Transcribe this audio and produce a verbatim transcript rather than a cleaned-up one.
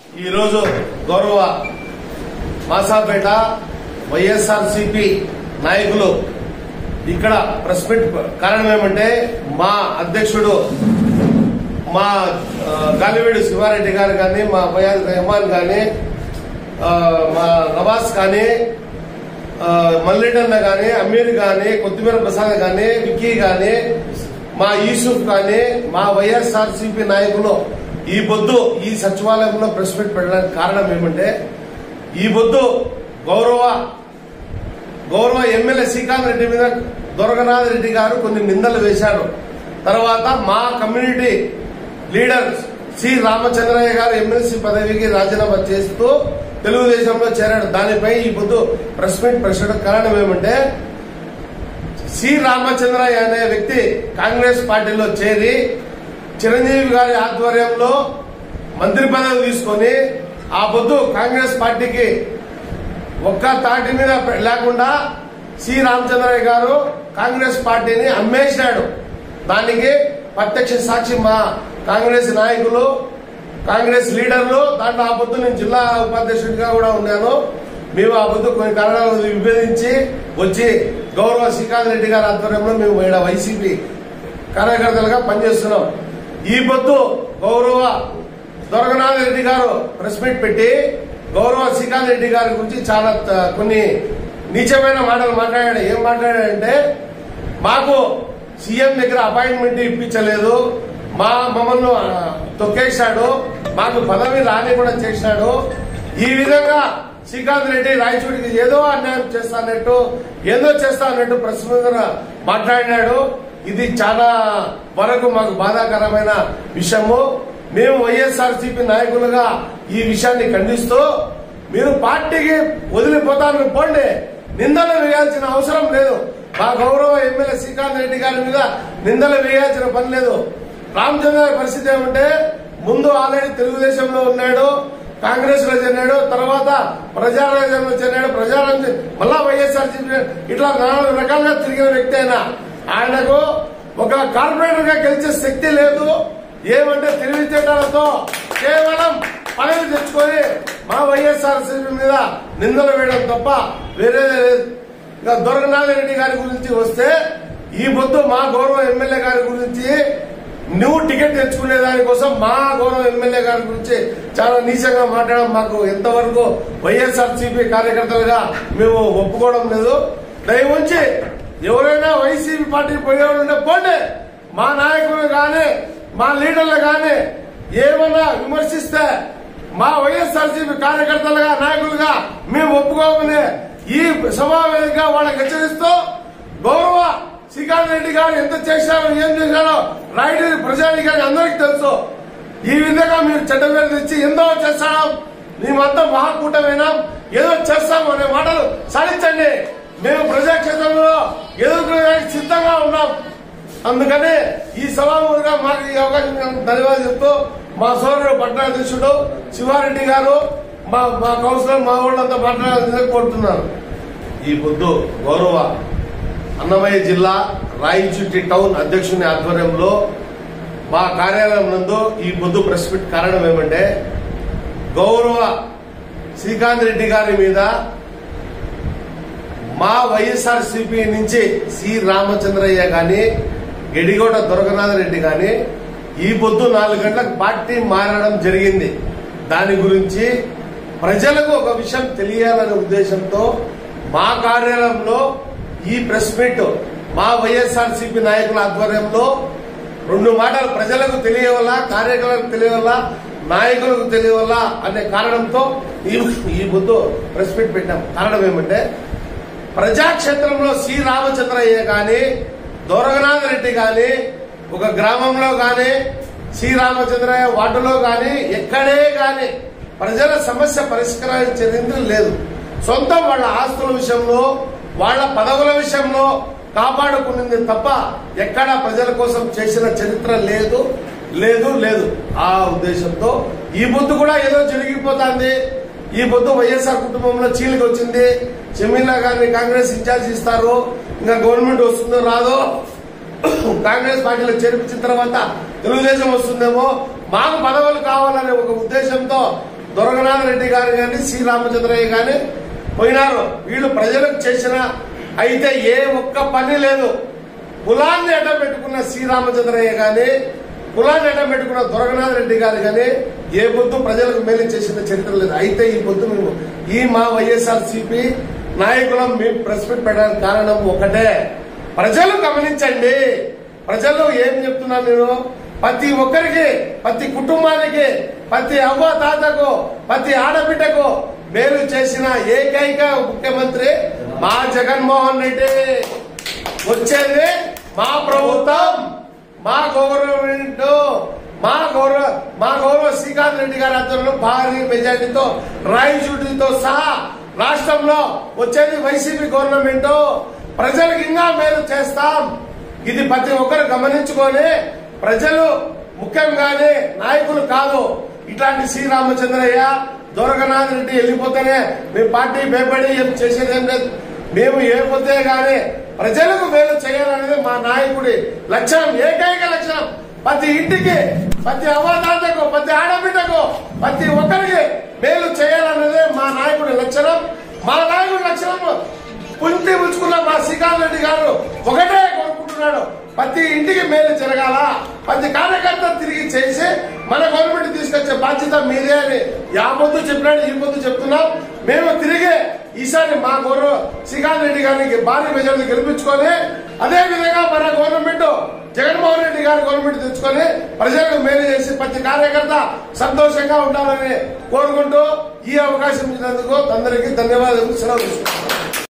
ఈ రోజు గౌరవ మాసాపేట వైఎస్ఆర్సీపీ నాయకులు ఇక్కడ ప్రెస్ మీట్ కారణం ఏమంటే మా అధ్యక్షుడు మా గాలివేడి శివారెడ్డి గారు కానీ, మా ఫయాజ్ రెహమాన్ కానీ, మా నవాజ్ కానీ, మల్లిడన్న కానీ, అమీర్ కానీ, కొత్తిమీర ప్రసాద్ కానీ, విక్కీ కానీ, మా యూసుఫ్ కానీ, మా వైఎస్ఆర్సీపీ నాయకులు ఈ పొద్దు ఈ సచివాలయంలో ప్రెస్ మీట్ పెట్టడానికి కారణం ఏమంటే, ఈ పొద్దు గౌరవ గౌరవ ఎమ్మెల్యే శ్రీకాంత్ రెడ్డి మీద దొరగనాథ్ రెడ్డి గారు కొన్ని నిందలు వేశారు. తర్వాత మా కమ్యూనిటీ లీడర్ సి రామచంద్రయ్య గారు ఎమ్మెల్సీ పదవికి రాజీనామా చేస్తూ తెలుగుదేశంలో చేరాడు. దానిపై ఈ పొద్దు ప్రెస్ మీట్ పెట్టడానికి కారణం ఏమంటే, సి రామచంద్రయ్య అనే వ్యక్తి కాంగ్రెస్ పార్టీలో చేరి చిరంజీవి గారి ఆధ్వర్యంలో మంత్రి పదవి తీసుకొని ఆ పొద్దు కాంగ్రెస్ పార్టీకి ఒక్క తాటి మీద లేకుండా సి రామచంద్రయ్య గారు కాంగ్రెస్ పార్టీని అమ్మేశాడు. దానికి ప్రత్యక్ష సాక్షి మా కాంగ్రెస్ నాయకులు, కాంగ్రెస్ లీడర్లు. దాంట్లో ఆ పొద్దు నేను జిల్లా ఉపాధ్యక్షుడిగా కూడా ఉన్నాను. మేము ఆ పొద్దు కొన్ని కారణాలు విభేదించి వచ్చి గౌరవ శ్రీకాంత్ రెడ్డి గారి ఆధ్వర్యంలో మేము ఇక్కడ వైసీపీ కార్యకర్తలుగా పనిచేస్తున్నాం. ఈ పొద్దు గౌరవ దొరగనాథ్ రెడ్డి గారు ప్రెస్ మీట్ పెట్టి గౌరవ శ్రీకాంత్ రెడ్డి గారి గురించి చాలా కొన్ని నీచమైన మాటలు మాట్లాడాడు. ఏం మాట్లాడాడంటే, మాకు సీఎం దగ్గర అపాయింట్మెంట్ ఇప్పించలేదు, మా మమ్మల్ని తొక్కేశాడు, మాకు పదవి రాని కూడా చేశాడు. ఈ విధంగా శ్రీకాంత్ రెడ్డి రాయచూడికి ఏదో అన్యాయం చేస్తానట్టు ఏదో చేస్తా అన్నట్టు ప్రెస్ మీద మాట్లాడినాడు. ఇది చాలా వరకు మాకు బాధాకరమైన విషయము. మేము వైఎస్ఆర్సీపీ నాయకులుగా ఈ విషయాన్ని ఖండిస్తూ, మీరు పార్టీకి వదిలిపోతాను పోండి, నిందలు వేయాల్సిన అవసరం లేదు. మా గౌరవ ఎమ్మెల్యే శ్రీకాంత్ రెడ్డి గారి మీద నిందలు వేయాల్సిన పని లేదు. రామచంద్ర పరిస్థితి ఏమంటే, ముందు ఆల్రెడీ తెలుగుదేశంలో ఉన్నాడు, కాంగ్రెస్ లో చేరాడు, తర్వాత ప్రజారాజ్యంలో చేరాడు, ప్రజారాజ్యం మళ్ళా వైఎస్ఆర్సీపీ ఇట్లా నాలుగు రకాలుగా తిరిగిన వ్యక్తి అయినా ఆయనకు ఒక కార్పొరేటర్ గా గెలిచే శక్తి లేదు. ఏమంటే తెలివితేటలతో కేవలం పదవి తెచ్చుకొని మా వైఎస్ఆర్సీపీ మీద నిందలు వేయడం తప్ప వేరే. దొరగనాథ్ రెడ్డి గారి గురించి వస్తే, ఈ పొద్దు మా గౌరవ ఎమ్మెల్యే గారి గురించి నువ్వు టికెట్ తెచ్చుకునే దానికోసం మా గౌరవ ఎమ్మెల్యే గారి గురించి చాలా నీచంగా మాట్లాడడం మాకు ఎంతవరకు వైఎస్ఆర్సీపీ కార్యకర్తలుగా మేము ఒప్పుకోవడం లేదు. దయవుంచి ఎవరైనా వైసీపీ పార్టీ పోయేవాళ్ళు పోండి, మా నాయకులు గాని మా లీడర్లు గాని ఏమన్నా విమర్శిస్తే మా వైఎస్ఆర్సీపీ కార్యకర్తలుగా నాయకులుగా మేము ఒప్పుకోమని ఈ సమావేశంగా వాళ్ళకి హెచ్చరిస్తూ, గౌరవ శ్రీకాంత్ రెడ్డి గారు ఎంత చేశారో ఏం చేశారో రైట్ ప్రజానికానికి అందరికీ తెలుసు. ఈ విధంగా మీరు చెడ్డ పేరు తెచ్చి ఎంతో చేస్తాం, మేమంతా మహాకూటమైనాం, ఏదో చేస్తాం అనే మాటలు సాధించండి. మేము ప్రజాక్షేత్రంలో ఎదుర్కొనేదానికి సిద్ధంగా ఉన్నాం. అందుకని ఈ సభాముఖంగా మాకు ఈ అవకాశం ధన్యవాదాలు చెప్తూ, మా సోదరుడు పట్టణాధ్యక్షుడు శివారెడ్డి గారు, మా మా కౌన్సిలర్ మా వాళ్ళంతా మాట్లాడాలని కోరుతున్నారు. ఈ పొద్దు గౌరవ అన్నమయ్య జిల్లా రాయచూటి టౌన్ అధ్యక్షుని ఆధ్వర్యంలో మా కార్యాలయం నందు ఈ పొద్దు ప్రెస్ మీట్ కారణం ఏమంటే, గౌరవ శ్రీకాంత్ రెడ్డి గారి మీద మా వైఎస్ఆర్సీపీ నుంచి సి రామచంద్రయ్య గాని, గెడిగోట దొరగనాథ్ రెడ్డి గాని ఈ పొద్దు నాలుగు గంటలకు పార్టీ మారడం జరిగింది. దాని గురించి ప్రజలకు ఒక విషయం తెలియాలనే ఉద్దేశంతో మా కార్యాలయంలో ఈ ప్రెస్ మీట్ మా వైఎస్ఆర్సీపీ నాయకుల ఆధ్వర్యంలో రెండు మాటలు ప్రజలకు తెలియవల్లా, కార్యకర్తలకు తెలియవల్లా, నాయకులకు తెలియవల్లా అనే కారణంతో ఈ పొద్దు ప్రెస్ మీట్ పెట్టాం. కారణం ఏమంటే, ప్రజాక్షేత్రంలో సి రామచంద్రయ్య గాని, దొరగనాథ్ రెడ్డి గాని, ఒక గ్రామంలో గాని, సి రామచంద్రయ్య వార్డులో గాని, ఎక్కడే గాని ప్రజల సమస్య పరిష్కరించేది లేదు. సొంతం వాళ్ళ ఆస్తుల విషయంలో, వాళ్ళ పదవుల విషయంలో కాపాడుకున్నది తప్ప ఎక్కడా ప్రజల కోసం చేసిన చరిత్ర లేదు లేదు లేదు ఆ ఉద్దేశంతో ఈ పొద్దు కూడా ఏదో జరిగిపోతుంది. ఈ పొద్దు వైఎస్ఆర్ కుటుంబంలో చీలిక వచ్చింది, షమీలా గారిని కాంగ్రెస్ ఇన్ఛార్జ్ ఇస్తారు, ఇంకా గవర్నమెంట్ వస్తుందో రాదో, కాంగ్రెస్ పార్టీలో చేర్పించిన తర్వాత తెలుగుదేశం వస్తుందేమో, మాకు పదవులు కావాలనే ఒక ఉద్దేశంతో దొరగనాథ్ రెడ్డి గారు కానీ సి రామచంద్రయ్య గాని పోయినారు. వీళ్ళు ప్రజలకు చేసిన అయితే ఏ ఒక్క పని లేదు. కులాన్ని అడ్డం పెట్టుకున్న సి రామచంద్రయ్య గాని, కులాన్ని అడ్డం పెట్టుకున్న దొరగనాథ్ రెడ్డి గారు కానీ ఏ పొద్దు ప్రజలకు మేలు చేసిన చరిత్ర లేదు. అయితే ఈ పొద్దు మేము ఈ మా వైఎస్ఆర్ సిపి నాయకులం మేము ప్రెస్ మీట్ పెట్టడానికి కారణం ఒకటే. ప్రజలు గమనించండి. ప్రజలు ఏం చెప్తున్నా నేను, ప్రతి ఒక్కరికి, ప్రతి కుటుంబానికి, ప్రతి అవ్వ తాతకు, ప్రతి ఆడబిడ్డకు మేలు చేసిన ఏకైక ముఖ్యమంత్రి మా జగన్మోహన్ రెడ్డి. వచ్చేది మా ప్రభుత్వం, మా గవర్నమెంట్, మా గౌరవ మా గౌరవ శ్రీకాంత్ రెడ్డి గారి ఆధ్వర్యంలో భారీ మెజార్టీతో రాయచూటితో సహా రాష్ట్రంలో వచ్చేది వైసీపీ గవర్నమెంట్. ప్రజలకు ఇంకా మేలు చేస్తాం. ఇది ప్రతి ఒక్కరు గమనించుకొని, ప్రజలు ముఖ్యంగానే నాయకులు కాదు. ఇట్లాంటి సి రామచంద్రయ్య, దొరగనాథ్ రెడ్డి వెళ్ళిపోతేనే మేము పార్టీ భయపడి ఏం చేసేది ఏం లేదు. మేము ఏపోతే గానీ ప్రజలకు మేలు చేయాలనేది మా నాయకుడి లక్ష్యం, ఏకైక లక్ష్యం. ప్రతి ఇంటికి, ప్రతి అవ్వదాతకు, ప్రతి ఆడబిడ్డకు, ప్రతి ఒక్కరికి మేలు చేయాలనేదే మా నాయకుడి లక్షణం. మా నాయకుడి లక్షణం పుంటి పుచ్చుకున్న మా శ్రీకాంత్ రెడ్డి గారు ఒకటే కోరుకుంటున్నాడు, ప్రతి ఇంటికి మేలు జరగాల, ప్రతి కార్యకర్త తిరిగి చేసి మన గవర్నమెంట్ తీసుకొచ్చే బాధ్యత మీదే అని ఆ పొద్దు చెప్పినాడు, ఈ పొద్దు చెప్తున్నాం. మేము తిరిగి ఈసారి మా గౌరవ శ్రీకాంత్ రెడ్డి గారికి భారీ మెజార్టీ గెలిపించుకొని, అదే విధంగా మన గవర్నమెంట్ జగన్మోహన్ రెడ్డి గారి గవర్నమెంట్ తెచ్చుకొని ప్రజలకు మేలు చేసి ప్రతి కార్యకర్త సంతోషంగా ఉండాలని కోరుకుంటూ ఈ అవకాశం ఇచ్చినందుకు అందరికీ ధన్యవాదాలు. సెలవు.